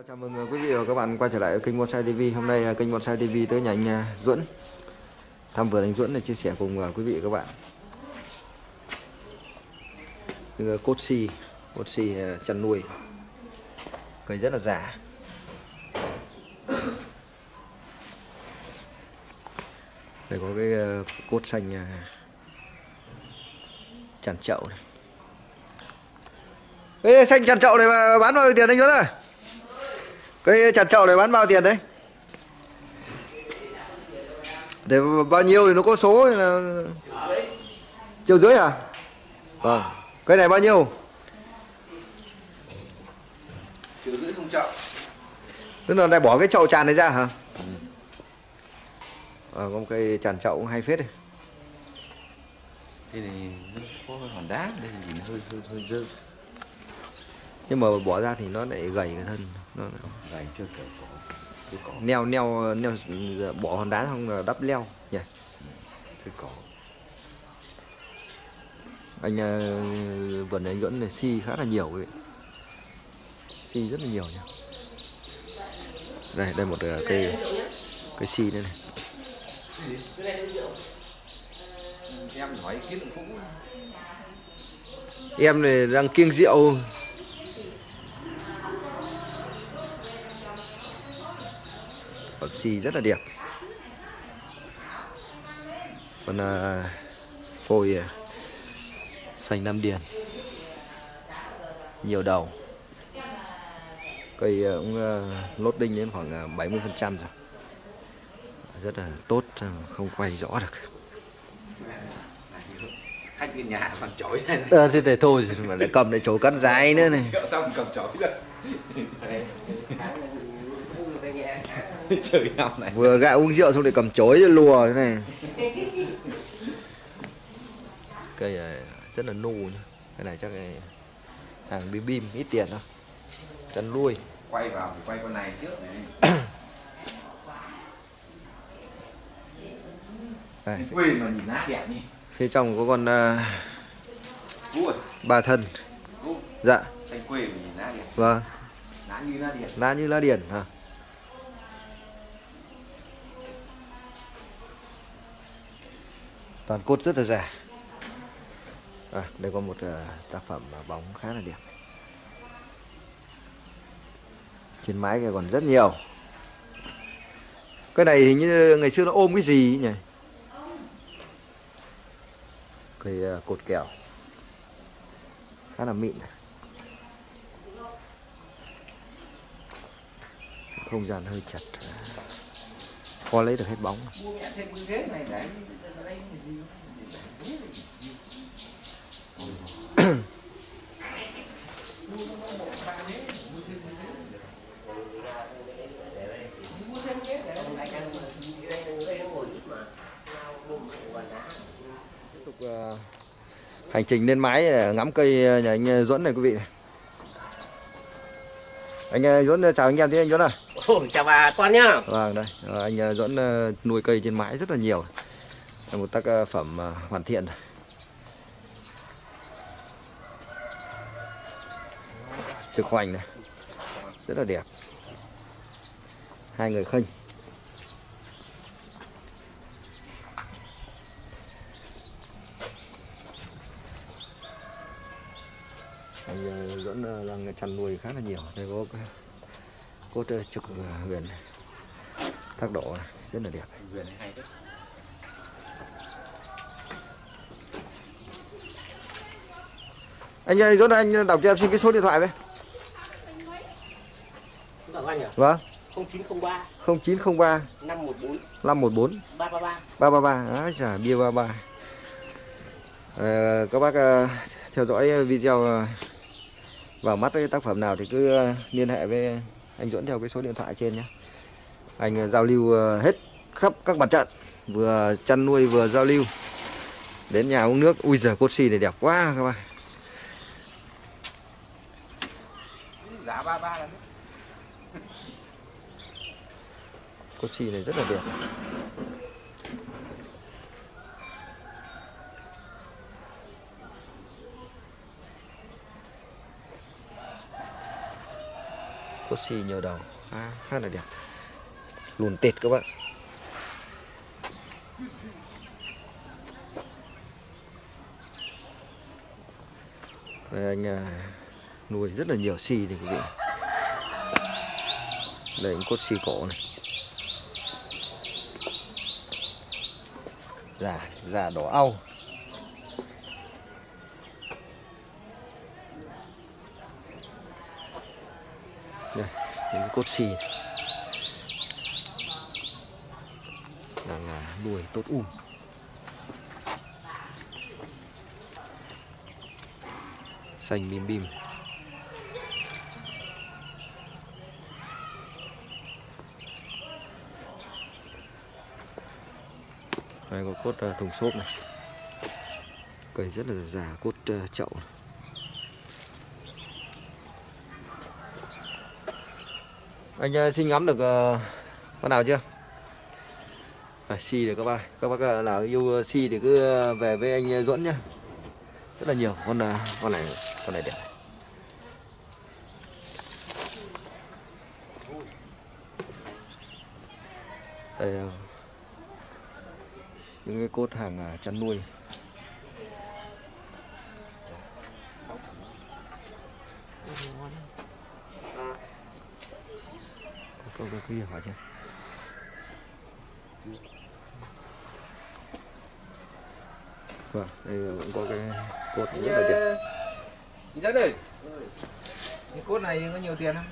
Chào mừng quý vị và các bạn quay trở lại kênh Bonsai TV. Hôm nay kênh Bonsai TV tới nhà anh Duẫn, thăm vườn anh Duẫn để chia sẻ cùng quý vị và các bạn cốt si chăn nuôi, cây rất là già. Đây có cái cốt xanh tràn chậu này. Cái xanh tràn chậu này mà bán bao nhiêu tiền anh Duẫn ơi? Cái tràn chậu này bán bao tiền đấy? Để bao nhiêu thì nó có số là triệu rưỡi à? Vâng. Cái này bao nhiêu? Triệu rưỡi không chậu. Tức là lại bỏ cái chậu tràn này ra hả? Có một cây tràn chậu cũng hay phết đây. Cái này nó có hòn đá, đây nhìn hơi dơ. Nhưng mà bỏ ra thì nó lại gầy cái thân. Nó Gầy chưa kiểu cỏ. neo bỏ hòn đá xong là đắp leo nhỉ. Cái cỏ. Anh vườn anh Duẫn này si khá là nhiều vậy. Si rất là nhiều nhỉ. Đây một cây si đây này. Em hỏi kiến Phú. Em này đang kiêng rượu. Phẩm si rất là đẹp. Còn phôi xanh Nam Điền, nhiều đầu. Cây cũng lốt đinh đến khoảng 70% rồi, rất là tốt, không quay rõ được. Khách bên nhà bằng chổi thế này. Thế thì thôi mà lại cầm lại chổi cắt dài nữa này. Rượu xong cầm chổi rồi. Trời nhau này. Vừa gạo uống rượu xong lại cầm chổi lùa thế này. Cây này rất là nù nhá. Cái này chắc là hàng bim bim ít tiền thôi. Chăn nuôi. Quay vào thì quay con này trước này. Đây. Quê mà nhìn lá đẹp nhỉ. Phía trong có con Ui. ba thân. Ui. Dạ. Xanh quê mà nhìn lá đẹp. Vâng. Lá như lá điền. Lá như lá điền hả? Toàn cốt rất là già. Đây có một tác phẩm bóng khá là đẹp. Trên mái kia còn rất nhiều. Cái này hình như ngày xưa nó ôm cái gì nhỉ? Cây cột kèo khá là mịn. Không gian hơi chặt, khó lấy được hết bóng. Mua mẹ thêm cái ghế này để đây gì. Tiếp tục hành trình lên mái ngắm cây nhà anh Duẫn này quý vị này. Anh Duẫn chào anh em tí anh Duẫn ơi. Chào bà con nhá. Vâng đây, anh Duẫn nuôi cây trên mái rất là nhiều. Là một tác phẩm hoàn thiện. Trực hoành này, rất là đẹp. Hai người khênh. Anh Duẫn đang chăn nuôi khá là nhiều. Đây có cái cốt trực huyền này, tác độ này, rất là đẹp. Huyền này hay đấy. Anh Duẫn, anh đọc cho em xin cái số điện thoại với. Chào anh ạ. Vâng. 0903 0903 514 514 333. 333. Chà, bia 33. Các bác theo dõi video vào mắt cái tác phẩm nào thì cứ liên hệ với anh Duẫn theo cái số điện thoại trên nhé. Anh giao lưu hết khắp các mặt trận, vừa chăn nuôi vừa giao lưu, đến nhà uống nước. Ui giời, cốt si này đẹp quá các bác. Giá 33 là Cốt si này rất là đẹp. Cốt xì nhiều đầu, khá là đẹp, lùn tịt các bạn. Đây anh nuôi rất là nhiều xì này quý vị. Đây cũng cốt xì cổ này, da đỏ au. Đây, những cốt xì đang nuôi tốt xanh bim bim. Đây có cốt thùng xốp này, cây rất là già, cốt chậu này. Anh xin ngắm được con nào chưa? Xì để các bác nào yêu xì thì cứ về với anh Duẫn nhá. Rất là nhiều con này đẹp. Đây những cái cốt hàng chăn nuôi. Có kia phải chưa? Vâng, đây cũng có cái cốt rất là đẹp. Dẫn ơi, cái cốt này có nhiều tiền không?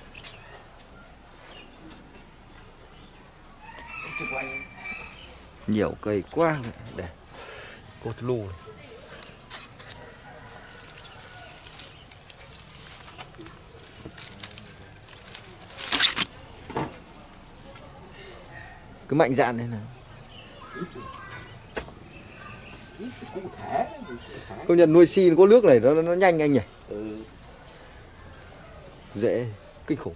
Chụp anh. Nhiều cây quá. Đây, cốt lu này. Cứ mạnh dạn này nào. Cụ thể. Công nhận nuôi xì có nước này nó nhanh anh nhỉ? Dễ kinh khủng.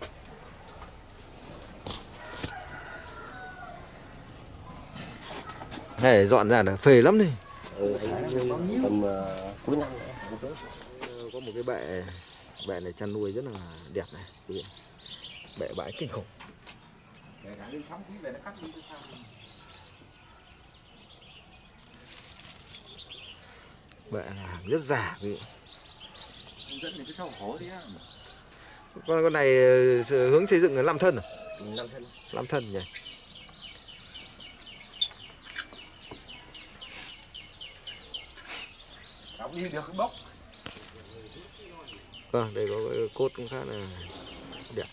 Này dọn ra là phê lắm đi. Tầm cuối năm Có một cái bệ này chăn nuôi rất là đẹp này, quý vị. Bệ bãi kinh khủng. Kể cả đi sóng khí về nó cắt đi sao? Bệ là hàng rất già quý vị. Dẫn đến cái sau hố đi á. Con này hướng xây dựng là 5 thân à? 5 thân. 5 thân nhỉ. Đóng đi được cái bốc. Vâng, đây có cái cốt cũng khá là đẹp.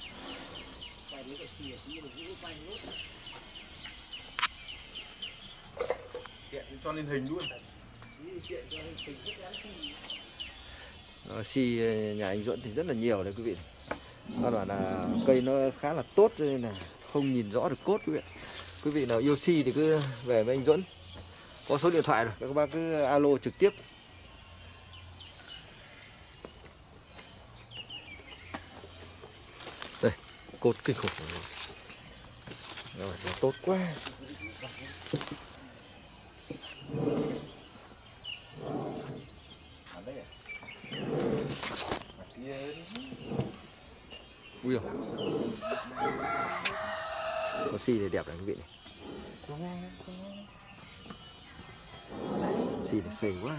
Tiện cho lên hình luôn. Xì nhà anh Duẫn thì rất là nhiều đấy quý vị. Nó bảo là cây nó khá là tốt cho nên là không nhìn rõ được cốt quý vị. Quý vị nào yêu xì thì cứ về với anh Duẫn. Có số điện thoại rồi, các bác cứ alo trực tiếp. Đây, cốt kinh khủng rồi, nó tốt quá. Ui giời. Có xì thì đẹp này quý vị này. Xì này phê quá.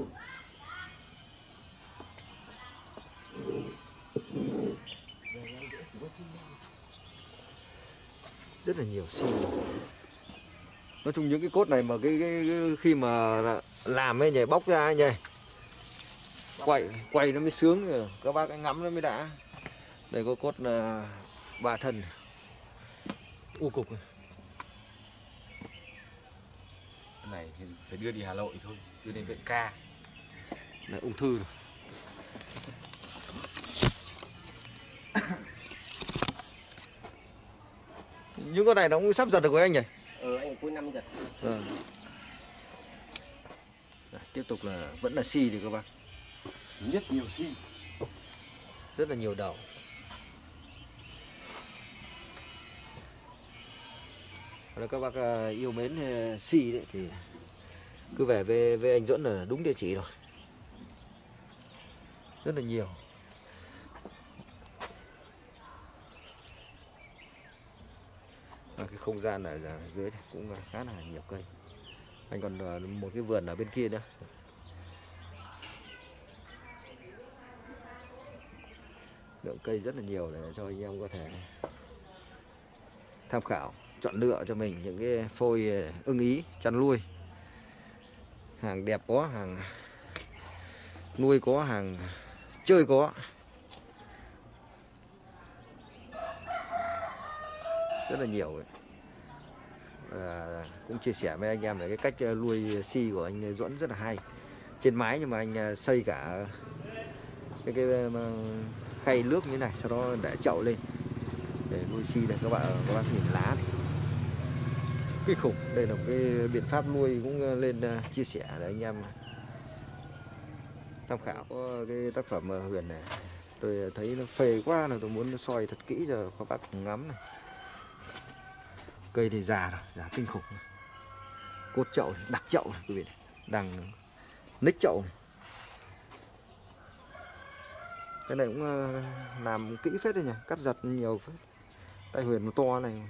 Rất là nhiều xì. Nói chung những cái cốt này mà cái khi mà làm ấy nhỉ, bóc ra ấy nhỉ, quay nó mới sướng, các bác ngắm nó mới đã. Đây có cốt 3 thân cục này. Cái này thì phải đưa đi Hà Nội thôi, đưa đến viện ca. Này ung thư này. Những con này nó cũng sắp giật được với anh nhỉ? Anh cuối năm giật. Tiếp tục là vẫn là xì thì các bác. Rất nhiều xi. Rất là nhiều đầu. Nếu các bác yêu mến xì đấy thì cứ về với anh Duẫn là đúng địa chỉ rồi. Rất là nhiều. không gian ở dưới này cũng khá là nhiều cây. Anh còn một cái vườn ở bên kia nữa. Lượng cây rất là nhiều để cho anh em có thể tham khảo, chọn lựa cho mình những cái phôi ưng ý chăn nuôi. Hàng đẹp có, hàng nuôi có, hàng chơi có. Rất là nhiều ấy. Cũng chia sẻ với anh em về cái cách nuôi si của anh Duẫn rất là hay. Trên mái nhưng mà anh xây cả cái khay nước như thế này, sau đó để chậu lên để nuôi si này. Các bác nhìn lá này, cái khủng. Đây là một cái biện pháp nuôi cũng lên chia sẻ để anh em tham khảo. Có cái tác phẩm Huyền này tôi thấy nó phê quá là tôi muốn soi thật kỹ cho các bác cùng ngắm này. Cây thì già rồi, già kinh khủng này. Cốt chậu này, đặc chậu này quý vị này, đang nick chậu này. Cái này cũng làm kỹ phết đấy nhỉ, cắt giật nhiều phết. Tay Huyền nó to này.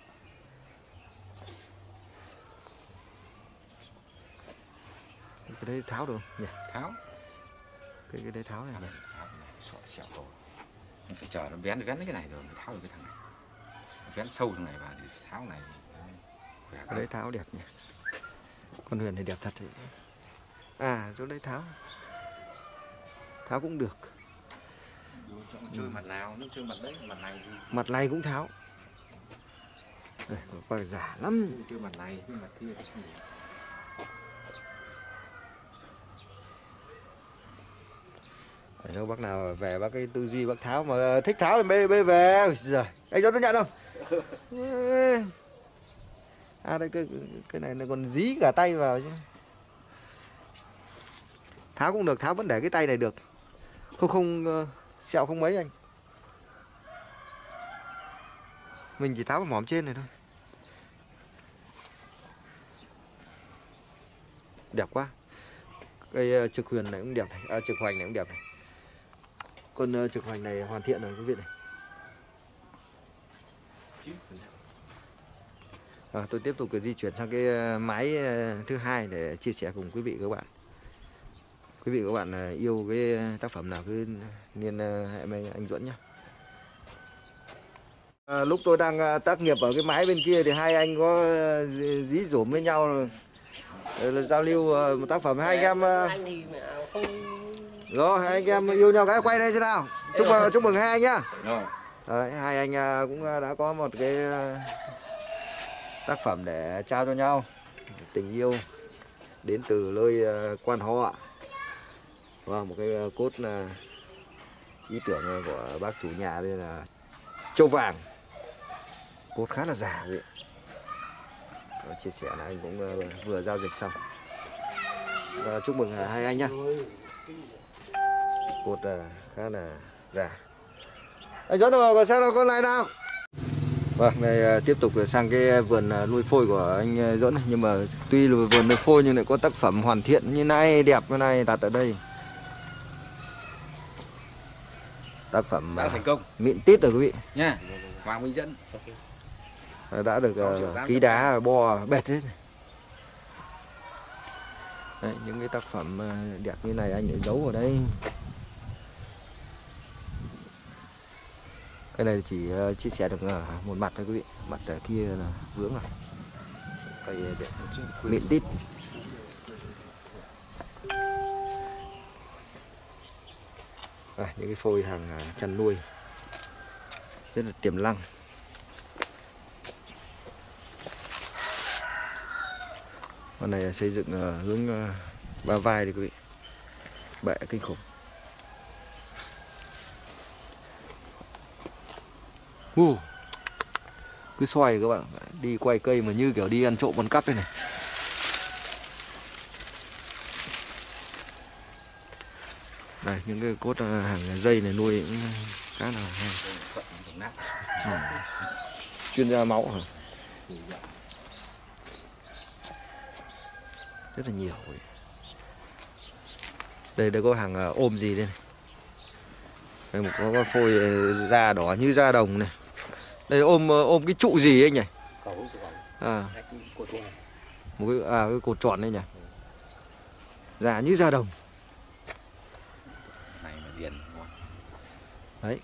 Cái đấy tháo được không nhỉ? Tháo. Cái đấy tháo này nhỉ? Tháo này, sẹo rồi. Mình phải chờ nó vén cái này rồi mới tháo được cái thằng này. Vén sâu thằng này vào thì tháo này. Cái đấy tháo đẹp nhỉ. Con Huyền thì đẹp thật đấy. À, chỗ đấy tháo. Tháo cũng được. Chơi mặt nào, nó chơi mặt đấy, mặt này thì... Mặt này cũng tháo. Đây, coi giả lắm. Chơi mặt này, cái mặt kia thì không được. Để cho bác nào về bác cái tư duy bác tháo mà thích tháo thì bê về. Rồi, anh Dũng nó nhận không? À đây cái này nó còn dí cả tay vào chứ. Tháo cũng được, tháo vẫn để cái tay này được. Không sẹo không mấy anh. Mình chỉ tháo cái mỏm trên này thôi. Đẹp quá. Cây trực Huyền này cũng đẹp này, trực Hoành này cũng đẹp này. Con trực Hoành này hoàn thiện rồi quý vị này. Tôi tiếp tục di chuyển sang cái máy thứ hai để chia sẻ cùng quý vị các bạn. Quý vị các bạn yêu cái tác phẩm nào cứ liên hệ với anh Duẫn nhé. Lúc tôi đang tác nghiệp ở cái máy bên kia thì hai anh có dí dủm với nhau rồi. Giao lưu một tác phẩm. Hai anh em rồi, hai anh em yêu nhau cái quay đây thế nào. Chúc mừng hai anh nhá. Đấy, hai anh cũng đã có một cái tác phẩm để trao cho nhau. Tình yêu đến từ nơi quan họ. Và một cái cốt ý tưởng của bác chủ nhà đây là châu vàng. Cốt khá là giả vậy. Chia sẻ là anh cũng vừa giao dịch xong. Và chúc mừng hai anh nhá. Cốt khá là giả. Anh Duẫn rồi, còn xem nào con này nào. Vâng, này tiếp tục sang cái vườn nuôi phôi của anh Duẫn. Nhưng mà tuy là vườn nuôi phôi nhưng lại có tác phẩm hoàn thiện như này, đẹp như này đặt ở đây. Tác phẩm đã thành công, mịn tít rồi quý vị nha. Hoàng Minh Dẫn đã được ký đá bo bệt hết. Đấy, những cái tác phẩm đẹp như này anh lại giấu ở đây. Cái này chỉ chia sẻ được một mặt thôi quý vị, mặt kia là vướng rồi. Cây đẹp mịn tít. Những cái phôi hàng chăn nuôi rất là tiềm năng. Con này xây dựng hướng ba vai đi quý vị, bệ kinh khủng. Cứ xoay các bạn, đi quay cây mà như kiểu đi ăn trộm con cắp đây này. Đây, những cái cốt hàng dây này nuôi cũng khá là hay. Chuyên gia máu hả? Rất là nhiều. Đây có hàng ôm gì đây này. Đây một có phôi da đỏ như da đồng này. Đây ôm cái trụ gì anh nhỉ? Cẩu À, hai cái cột nhà. một cái cột tròn đây nhỉ. Dạ như da đồng. Này mà điền ngon. Đấy.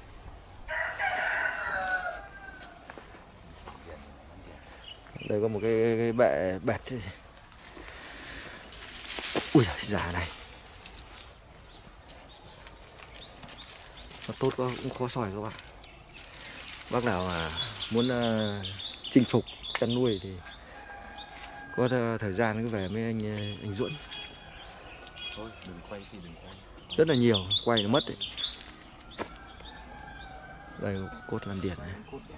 Đây có một cái bệ bẹt. Ui giời, già này. Nó tốt quá cũng khó sỏi các bạn. Bác nào mà muốn chinh phục chăn nuôi thì có thời gian cứ về với anh Duẫn. Thôi đừng quay thì đừng quay. Rất là nhiều, quay nó mất đấy. Đây cốt làm điển này. Cốt đẹp.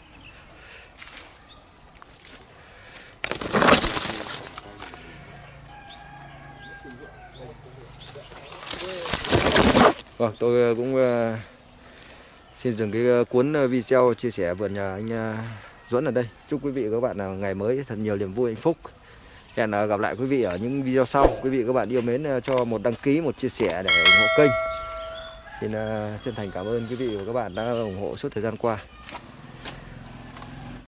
Vâng, tôi cũng xin dừng cái cuốn video chia sẻ vườn nhà anh Duẫn ở đây. Chúc quý vị và các bạn là ngày mới thật nhiều niềm vui hạnh phúc. Hẹn gặp lại quý vị ở những video sau. Quý vị và các bạn yêu mến cho một đăng ký, một chia sẻ để ủng hộ kênh. Xin chân thành cảm ơn quý vị và các bạn đã ủng hộ suốt thời gian qua.